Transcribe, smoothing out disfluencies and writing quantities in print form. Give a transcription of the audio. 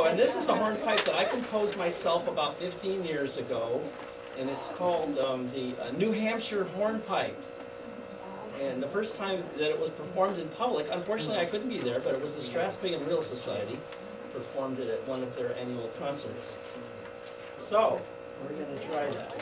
and this is a hornpipe that I composed myself about 15 years ago, and it's called the New Hampshire Hornpipe. And the first time that it was performed in public, unfortunately I couldn't be there, but it was the Strathspey and Reel Society performed it at one of their annual concerts. So, we're going to try that.